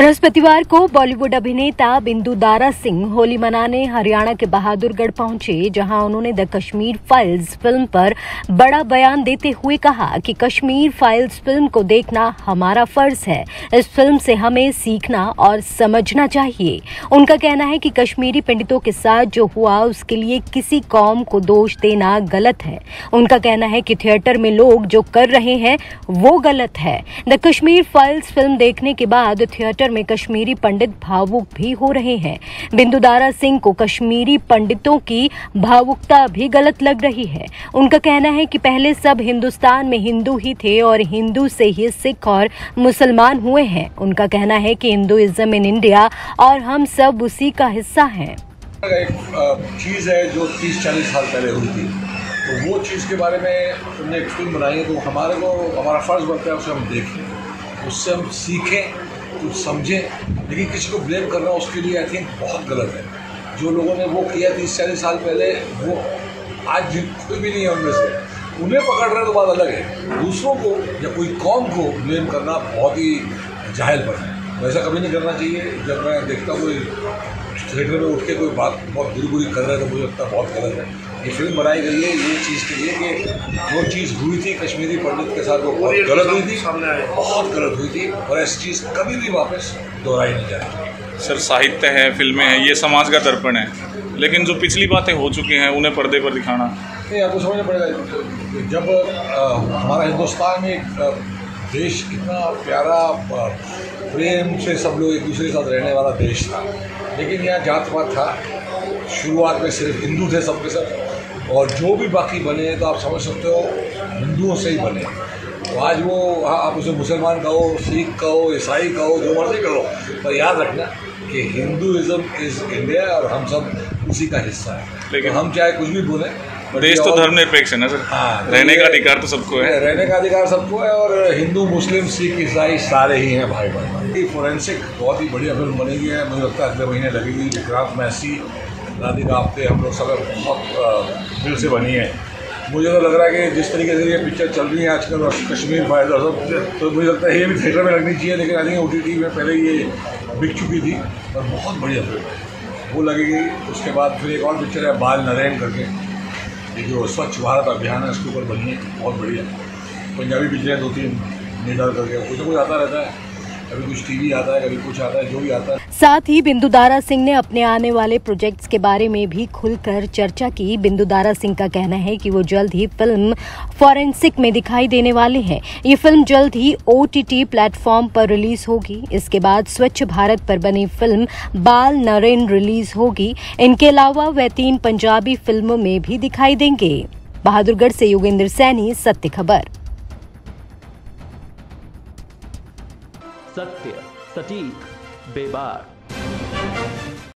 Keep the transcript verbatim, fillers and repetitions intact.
बृहस्पतिवार को बॉलीवुड अभिनेता बिंदु दारा सिंह होली मनाने हरियाणा के बहादुरगढ़ पहुंचे, जहां उन्होंने द कश्मीर फाइल्स फिल्म पर बड़ा बयान देते हुए कहा कि कश्मीर फाइल्स फिल्म को देखना हमारा फर्ज है। इस फिल्म से हमें सीखना और समझना चाहिए। उनका कहना है कि कश्मीरी पंडितों के साथ जो हुआ उसके लिए किसी कौम को दोष देना गलत है। उनका कहना है कि थिएटर में लोग जो कर रहे हैं वो गलत है। द कश्मीर फाइल्स फिल्म देखने के बाद थिएटर में कश्मीरी पंडित भावुक भी हो रहे हैं। बिंदु दारा सिंह को कश्मीरी पंडितों की भावुकता भी गलत लग रही है। उनका कहना है कि पहले सब हिंदुस्तान में हिंदू ही थे और हिंदू से ही सिख और मुसलमान हुए हैं। उनका कहना है कि हिंदुइज्म इन इंडिया और हम सब उसी का हिस्सा हैं। एक चीज़ है जो तीस चालीस साल पहले हुई थी, तो वो चीज़ के बारे में तुमने एक फिल्म बनाई है, तो हमारे को हमारा फ़र्ज़ बनता है उसे हम देखें, उससे हम सीखें, कुछ समझें। लेकिन किसी को ब्लेम करना उसके लिए आई थिंक बहुत गलत है। जो लोगों ने वो किया तीस चालीस साल पहले, वो आज कोई भी नहीं है उनमें से, उन्हें पकड़ रहे तो बात अलग है। दूसरों को या कोई कौम को ब्लेम करना बहुत ही जाहिलपन है। वैसा कभी नहीं करना चाहिए। जब मैं देखता हूँ कोई थिएटर में उठ के कोई बात बहुत बुरी बुरी कर रहा है तो मुझे लगता है बहुत गलत है। ये फिल्म बनाई गई है ये चीज़ के लिए कि जो चीज़ हुई थी कश्मीरी पंडित के साथ वो बहुत गलत हुई थी, बहुत गलत हुई थी, और ऐसी चीज़ कभी भी वापस दोहराई नहीं जाती। सर, साहित्य है, फिल्में हैं, ये समाज का दर्पण है, लेकिन जो पिछली बातें हो चुकी हैं उन्हें पर्दे पर दिखाना नहीं, आपको समझना पड़ेगा। जब आ, हमारा हिंदुस्तान में एक देश इतना प्यारा प्रेम से सब लोग एक दूसरे के साथ रहने वाला देश था, लेकिन यहाँ जात पात था। शुरुआत में सिर्फ हिंदू थे सब के सब, और जो भी बाकी बने तो आप समझ सकते हो हिंदुओं से ही बने। तो आज वो आप उसे मुसलमान कहो, सिख कहो, ईसाई कहो, जो मर्जी कहो, पर याद रखना कि हिंदुइज्म इज़ इंडिया और हम सब उसी का हिस्सा है। लेकिन तो हम चाहे कुछ भी बोलें, देश तो धर्मनिरपेक्ष है ना सर। हाँ, रहने का अधिकार तो सबको है, रहने का अधिकार सबको है, और हिंदू मुस्लिम सिख ईसाई सारे ही हैं भाई भाई। फोरेंसिक बहुत ही बढ़िया फिल्म बनेगी है, मुझे लगता है अगले महीने लगेगी। विक्रांत मैसी, राधिका आप्टे, हम लोग सब बहुत दिल से बनी है। मुझे तो लग रहा है कि जिस तरीके से ये पिक्चर चल रही है आजकल और कश्मीर फाइल्स और सब, तो मुझे लगता है ये भी थिएटर में लगनी चाहिए। लेकिन I think O T T में पहले ये बिक चुकी थी, और बहुत बढ़िया फिल्म है, वो लगेगी। उसके बाद फिर एक और पिक्चर है बाल नरेन करके, ये जो स्वच्छ भारत अभियान है उसके ऊपर बनी है, बहुत बढ़िया। पंजाबी पिक्चरें दो तीन निडर करके कुछ ना कुछ आता रहता है, कभी कुछ टीवी आता है, कभी कुछ आता है, जो भी आता है। साथ ही बिंदु दारा सिंह ने अपने आने वाले प्रोजेक्ट्स के बारे में भी खुलकर चर्चा की। बिंदु दारा सिंह का कहना है कि वो जल्द ही फिल्म फॉरेंसिक में दिखाई देने वाले हैं। ये फिल्म जल्द ही ओ टी टी प्लेटफॉर्म पर रिलीज होगी। इसके बाद स्वच्छ भारत पर बनी फिल्म बाल नरेन रिलीज होगी। इनके अलावा वे तीन पंजाबी फिल्मों में भी दिखाई देंगे। बहादुरगढ़ से योगेंद्र सैनी, सत्य खबर। सत्य, सटीक, बेबाक।